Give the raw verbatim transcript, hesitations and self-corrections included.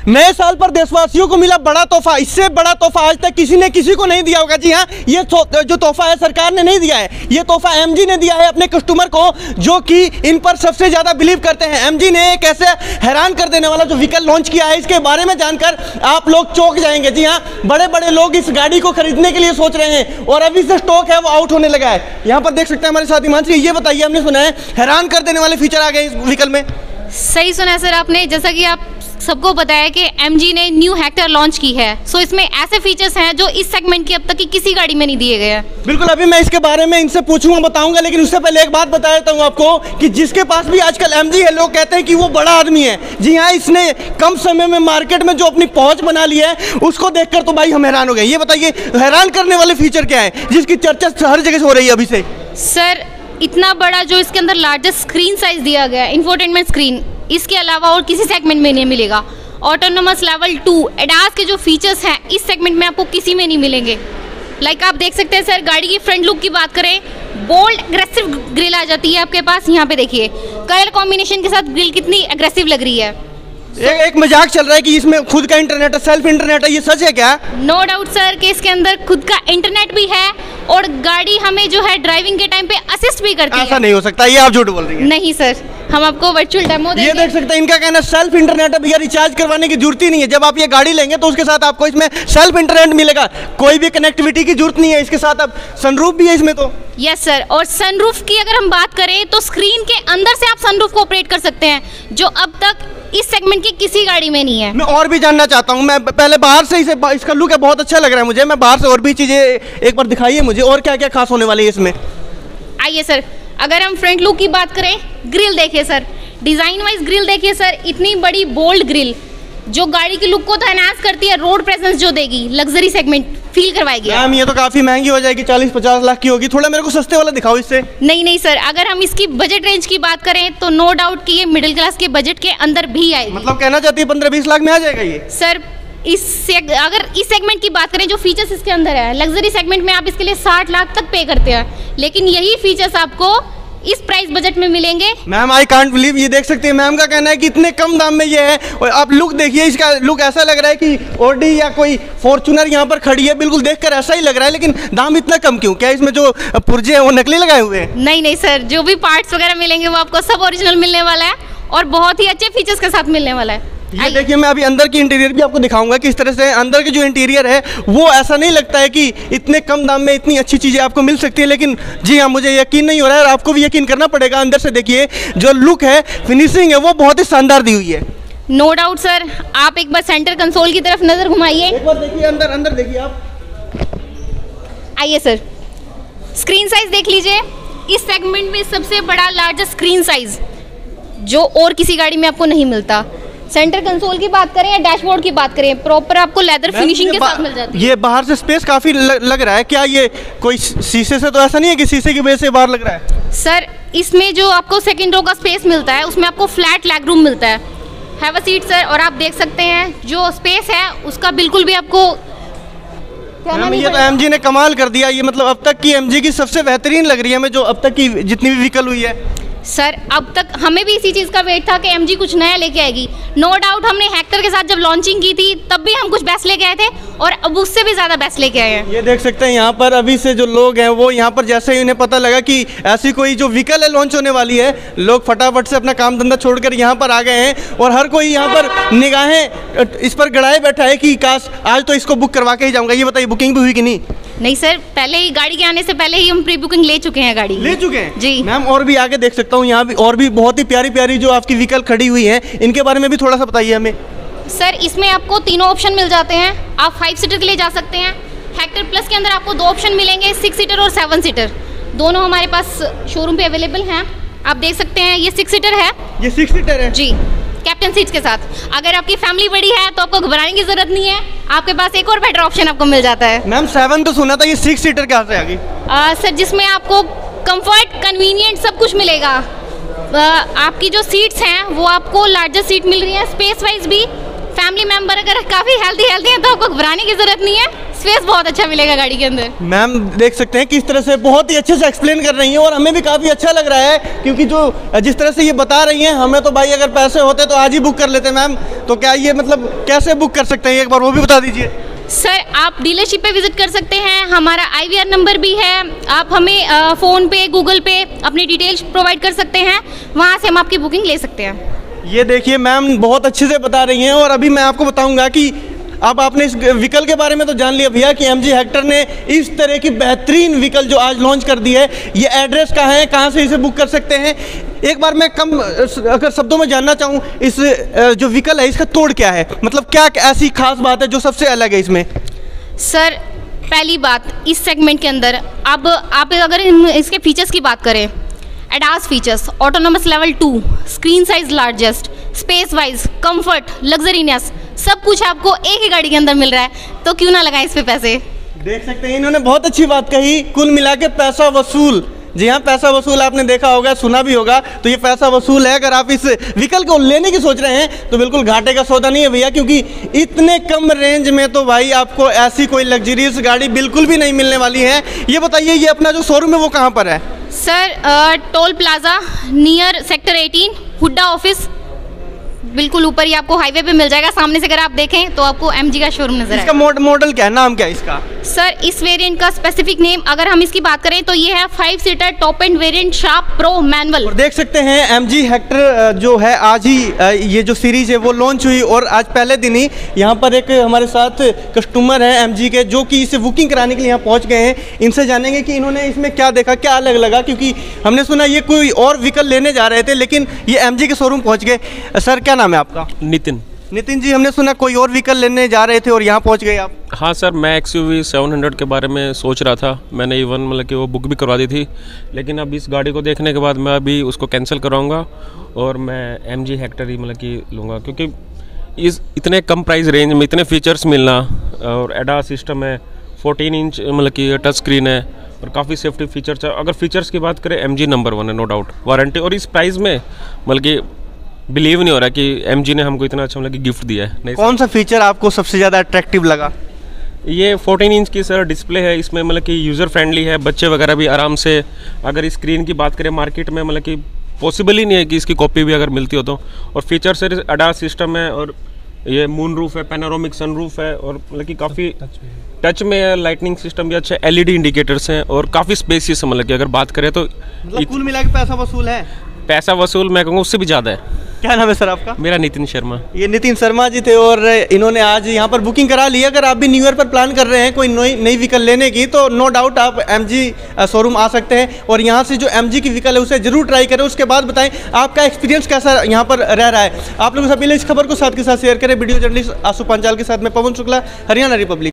नए साल पर देशवासियों को मिला बड़ा तोहफा। इससे बड़ा तोहफा आज तक किसी ने किसी को नहीं दिया होगा। जी हाँ, ये जो तोहफा है सरकार ने नहीं दिया है, ये तोहफा एमजी ने दिया है अपने कस्टमर को, जो कि इन पर सबसे ज़्यादा बिलीव करते हैं। एमजी ने एक ऐसे हैरान कर देने वाला जो व्हीकल लॉन्च किया है, इसके बारे में जानकर आप लोग चौंक जाएंगे। जी हाँ, बड़े बड़े लोग इस गाड़ी को खरीदने के लिए सोच रहे हैं और अभी से स्टॉक है वो आउट होने लगा है। यहाँ पर देख सकते हैं हमारे साथ हिमांशी। ये बताइए, हमने सुना है हैरान कर देने वाले फीचर आ गए इस व्हीकल में। सही सुना है सर आपने। जैसा कि आप सबको पता है कि एमजी ने न्यू हेक्टर लॉन्च की है, सो इसमें ऐसे फीचर्स हैं जो इस सेगमेंट की अब तक की किसी गाड़ी में नहीं दिए गए हैं। बिल्कुल, अभी मैं इसके बारे में इनसे पूछूंगा, बताऊंगा, लेकिन उससे पहले एक बात बता देता हूं आपको कि जिसके पास भी आजकल एमजी है, लोग कहते हैं कि वो बड़ा आदमी है। जी हाँ, इसने कम समय में मार्केट में जो अपनी पहुंच बना ली है, उसको देखकर तो भाई हम हैरान हो गए। ये बताइए, हैरान करने वाले फीचर क्या है जिसकी चर्चा हर जगह से हो रही है अभी से? सर, इतना बड़ा जो इसके अंदर लार्जेस्ट स्क्रीन साइज दिया गया है, इंफोटेनमेंट स्क्रीन, इसके अलावा और किसी सेगमेंट में नहीं मिलेगा। ऑटोनोमस लेवल टू एडास के जो फीचर्स हैं इस सेगमेंट में आपको किसी में नहीं मिलेंगे। लाइक like आप देख सकते हैं सर, गाड़ी की फ्रंट लुक की बात करें, बोल्ड एग्रेसिव ग्रिल आ जाती है आपके पास। यहाँ पे देखिए कलर कॉम्बिनेशन के साथ ग्रिल कितनी एग्रेसिव लग रही है। एक, एक मजाक चल रहा है कि इसमें खुद का इंटरनेट है, सेल्फ इंटरनेट है, ये सच है क्या? नो डाउट सर कि इसके अंदर खुद का इंटरनेट भी है और गाड़ी हमें जो है ड्राइविंग के टाइम पे असिस्ट भी करती है। ऐसा नहीं हो सकता, ये आप झूठ बोल रही हैं। नहीं सर, हम आपको वर्चुअल डेमो देंगे। ये देख सकते हैं, इनका कहना है सेल्फ इंटरनेट है भैया, रिचार्ज करवाने की जरूरत ही नहीं है। जब आप ये गाड़ी लेंगे तो उसके साथ आपको इसमें सेल्फ इंटरनेट मिलेगा, कोई भी कनेक्टिविटी की जरूरत नहीं है। इसके साथ अब सनरूफ भी है इसमें तो। यस सर, और सनरूफ की अगर हम बात करें तो स्क्रीन के अंदर से आप सनरूफ को ऑपरेट कर सकते हैं, जो अब तक इस सेगमेंट की किसी गाड़ी में नहीं है। मैं और भी जानना चाहता हूँ, मैं पहले बाहर से इसे, इसका लुक है बहुत अच्छा लग रहा है मुझे। मैं बाहर से और भी चीज़ें एक बार दिखाइए मुझे, और क्या क्या खास होने वाली है इसमें? आइए सर, अगर हम फ्रंट लुक की बात करें, ग्रिल देखिए सर, डिज़ाइन वाइज ग्रिल देखिए सर, इतनी बड़ी बोल्ड ग्रिल जो गाड़ी की लुक को तो एनहांस करती है, रोड प्रेजेंस जो देगी, लग्जरी सेगमेंट फील करवाएगी। मैम ये तो काफ़ी महंगी हो जाएगी, चालीस पचास लाख की होगी, थोड़ा मेरे को सस्ते वाला दिखाओ इससे। नहीं नहीं सर, अगर हम इसकी बजट रेंज की बात करें तो नो डाउट कि ये मिडिल क्लास के बजट के अंदर भी आएगी। मतलब कहना चाहती है पंद्रह बीस लाख में आ जाएगा ये? सर इस अगर इस सेगमेंट की बात करें, जो फीचर्स इसके अंदर है, लग्जरी सेगमेंट में आप इसके लिए साठ लाख तक पे करते हैं, लेकिन यही फीचर्स आपको इस प्राइस बजट में मिलेंगे। मैम आई कांट बिलीव, ये देख सकते हैं मैम का कहना है कि इतने कम दाम में ये है। और आप लुक देखिए, इसका लुक ऐसा लग रहा है कि ऑडी या कोई फॉर्च्यूनर यहाँ पर खड़ी है, बिल्कुल देखकर ऐसा ही लग रहा है। लेकिन दाम इतना कम क्यों? क्या इसमें जो पुर्जे हैं वो नकली लगाए हुए हैं? नहीं नहीं सर, जो भी पार्ट्स वगैरह मिलेंगे वो आपको सब ओरिजिनल मिलने वाला है और बहुत ही अच्छे फीचर्स के साथ मिलने वाला है। ये देखिए, मैं अभी अंदर की इंटीरियर भी आपको दिखाऊंगा कि इस तरह से अंदर की जो इंटीरियर है वो ऐसा नहीं लगता है कि इतने कम दाम में इतनी अच्छी चीज़ें आपको मिल सकती है। लेकिन जी हाँ, मुझे यकीन नहीं हो रहा है और आपको भी यकीन करना पड़ेगा। अंदर से देखिए, जो लुक है, फिनिशिंग है, वो बहुत ही शानदार दी हुई है। नो डाउट सर, आप एक बार सेंटर कंसोल की तरफ नजर घुमाइए, एक बार देखिए अंदर, अंदर देखिए आप। आइए सर, स्क्रीन साइज देख लीजिए, इस सेगमेंट में सबसे बड़ा लार्जेस्ट स्क्रीन साइज जो और किसी गाड़ी में आपको नहीं मिलता। सेंटर कंसोल की बात करें या डैशबोर्ड की बात करें, प्रॉपर आपको लेदर फिनिशिंग के साथ मिल जाती है। ये बाहर से स्पेस काफी लग रहा है, क्या ये कोई शीशे से तो ऐसा नहीं है कि शीशे की वजह से बाहर लग रहा है? सर इसमें जो आपको सेकंड रो का स्पेस मिलता है उसमें आपको फ्लैट लेग रूम मिलता है। हैव अ सीट सर, और आप देख सकते हैं जो स्पेस है उसका बिल्कुल भी आपको मैम, ये तो एमजी ने कमाल कर दिया। ये मतलब अब तक की एमजी की सबसे बेहतरीन लग रही है हमें, जो अब तक की जितनी भी व्हीकल हुई है। सर अब तक हमें भी इसी चीज़ का वेट था कि एमजी कुछ नया लेके आएगी। नो डाउट हमने हेक्टर के साथ जब लॉन्चिंग की थी तब भी हम कुछ बेस्ट लेके आए थे और अब उससे भी ज़्यादा बेस्ट लेके आए हैं। ये देख सकते हैं यहाँ पर अभी से जो लोग हैं वो यहाँ पर जैसे ही उन्हें पता लगा कि ऐसी कोई जो व्हीकल है लॉन्च होने वाली है, लोग फटाफट से अपना काम धंधा छोड़कर यहाँ पर आ गए हैं और हर कोई यहाँ पर निगाहें इस पर गड़ाए बैठा है कि काश आज तो इसको बुक करवा के ही जाऊँगा। ये बताइए, बुकिंग भी हुई कि नहीं? नहीं सर, पहले ही गाड़ी के आने से पहले ही हम प्री बुकिंग ले चुके हैं। गाड़ी ले चुके हैं जी मैम। और भी आगे देख सकता हूँ, यहाँ भी और भी बहुत ही प्यारी प्यारी जो आपकी व्हीकल खड़ी हुई है, इनके बारे में भी थोड़ा सा बताइए हमें। सर इसमें आपको तीनों ऑप्शन मिल जाते हैं। आप फाइव सीटर के लिए जा सकते हैं। हेक्टर प्लस के अंदर आपको दो ऑप्शन मिलेंगे, सिक्स सीटर और सेवन सीटर, दोनों हमारे पास शोरूम पे अवेलेबल हैं। आप देख सकते हैं ये सिक्स सीटर है। ये सिक्स सीटर है जी, कैप्टन सीट्स के साथ। अगर आपकी फैमिली बड़ी है तो आपको घबराने की जरूरत नहीं है, आपके पास एक और बेटर ऑप्शन आपको मिल जाता है। मैम सेवन तो सुना था, ये सिक्स सीटर कहाँ से आ गई? सर जिसमें आपको कंफर्ट, कन्वीनियंट सब कुछ मिलेगा। आ, आपकी जो सीट्स हैं वो आपको लार्जर सीट मिल रही है, स्पेस वाइज भी। फैमिली मेंबर अगर काफ़ी हेल्दी हेल्दी हैं तो आपको घबराने की ज़रूरत नहीं है, स्पेस बहुत अच्छा मिलेगा गाड़ी के अंदर। मैम देख सकते हैं किस तरह से बहुत ही अच्छे से एक्सप्लेन कर रही हैं और हमें भी काफ़ी अच्छा लग रहा है, क्योंकि जो जिस तरह से ये बता रही हैं, हमें तो भाई अगर पैसे होते तो आज ही बुक कर लेते मैम। तो क्या ये मतलब कैसे बुक कर सकते हैं, एक बार वो भी बता दीजिए। सर आप डीलरशिप पे विजिट कर सकते हैं, हमारा आईवीआर नंबर भी है, आप हमें आ, फ़ोन पे गूगल पे अपनी डिटेल्स प्रोवाइड कर सकते हैं, वहाँ से हम आपकी बुकिंग ले सकते हैं। ये देखिए मैम बहुत अच्छे से बता रही हैं और अभी मैं आपको बताऊंगा कि अब आपने इस व्हीकल के बारे में तो जान लिया भैया कि एमजी हेक्टर ने इस तरह की बेहतरीन व्हीकल जो आज लॉन्च कर दी है। ये एड्रेस कहाँ है, कहाँ से इसे बुक कर सकते हैं, एक बार मैं कम अगर शब्दों में जानना चाहूँ, इस जो व्हीकल है इसका तोड़ क्या है, मतलब क्या ऐसी खास बात है जो सबसे अलग है इसमें? सर पहली बात, इस सेगमेंट के अंदर अब आप अगर इसके फीचर्स की बात करें, ADAS features, autonomous level two, screen size largest, space wise, comfort, luxuriousness, सब कुछ आपको एक ही गाड़ी के अंदर मिल रहा है, तो क्यों ना लगाएं इस पे पैसे। देख सकते हैं इन्होंने बहुत अच्छी बात कही, कुल मिला के पैसा वसूल। जी हाँ, पैसा वसूल आपने देखा होगा, सुना भी होगा, तो ये पैसा वसूल है। अगर आप इस व्हीकल को लेने की सोच रहे हैं तो बिल्कुल घाटे का सौदा नहीं है भैया, क्योंकि इतने कम रेंज में तो भाई आपको ऐसी कोई लग्जरियस गाड़ी बिल्कुल भी नहीं मिलने वाली है। ये बताइए ये अपना जो शोरूम है वो कहाँ पर है? Sir toll plaza near sector eighteen, HUDA office, बिल्कुल ऊपर ही आपको हाईवे पे मिल जाएगा। सामने से अगर आप देखें तो आपको एमजी का शोरूम नजर आएगा। इसका मॉड, मॉडल क्या है, नाम क्या है इसका? सर इस वेरिएंट का स्पेसिफिक नेम अगर हम इसकी बात करें तो ये है five seater top end variant Sharp Pro manual. और देख सकते हैं एमजी हेक्टर जो है आज ही ये जो सीरीज है वो लॉन्च हुई और आज पहले दिन ही यहाँ पर एक हमारे साथ कस्टमर है एमजी के जो कि इसे बुकिंग कराने के लिए यहाँ पहुँच गए हैं। इनसे जानेंगे कि इन्होंने इसमें क्या देखा, क्या अलग लगा, क्योंकि हमने सुना ये कोई और व्हीकल लेने जा रहे थे लेकिन ये एमजी के शोरूम पहुँच गए। सर क्या नाम है आपका? नितिन। नितिन जी, हमने सुना कोई और व्हीकल लेने जा रहे थे और यहाँ पहुँच गए आप? हाँ सर, मैं एक्सयूवी सेवन हंड्रेड के बारे में सोच रहा था, मैंने इवन मतलब कि वो बुक भी करवा दी थी, लेकिन अब इस गाड़ी को देखने के बाद मैं अभी उसको कैंसिल कराऊंगा और मैं एम जी हेक्टर ही मतलब कि लूँगा, क्योंकि इस इतने कम प्राइस रेंज में इतने फीचर्स मिलना और एडा सिस्टम है, फोर्टीन इंच मतलब कि टच स्क्रीन है और काफ़ी सेफ्टी फीचर्स है। अगर फीचर्स की बात करें एम जी नंबर वन है नो डाउट, वारंटी, और इस प्राइस में मतलब कि बिलीव नहीं हो रहा कि एमजी ने हमको इतना अच्छा मतलब कि गिफ्ट दिया है। नहीं, कौन सा फीचर आपको सबसे ज़्यादा अट्रैक्टिव लगा? ये फोर्टीन इंच की सर डिस्प्ले है, इसमें मतलब कि यूज़र फ्रेंडली है, बच्चे वगैरह भी आराम से, अगर स्क्रीन की बात करें मार्केट में मतलब कि पॉसिबल ही नहीं है कि इसकी कॉपी भी अगर मिलती हो तो। और फीचर से अडास सिस्टम है और ये मून रूफ है, पैनोरामिक सन रूफ है और मतलब कि काफ़ी टच में है, लाइटनिंग सिस्टम भी अच्छा, एलईडी इंडिकेटर्स हैं और काफ़ी स्पेसियस मतलब कि अगर बात करें तो मतलब कुल मिला के पैसा वसूल है। पैसा वसूल मैं कहूँगा उससे भी ज़्यादा है। क्या नाम है सर आपका? मेरा नितिन शर्मा। ये नितिन शर्मा जी थे और इन्होंने आज यहाँ पर बुकिंग करा ली। अगर आप भी न्यू ईयर पर प्लान कर रहे हैं कोई नई नई व्हीकल लेने की तो नो डाउट आप एमजी शोरूम आ सकते हैं और यहाँ से जो एमजी की व्हीकल है उसे जरूर ट्राई करें। उसके बाद बताएं आपका एक्सपीरियंस कैसा यहाँ पर रह रहा है। आप लोगों से पहले इस खबर को साथ के साथ शेयर करें। वीडियो जर्नलिस्ट आशु पांचाल के साथ में पवन शुक्ला, हरियाणा रिपब्लिक।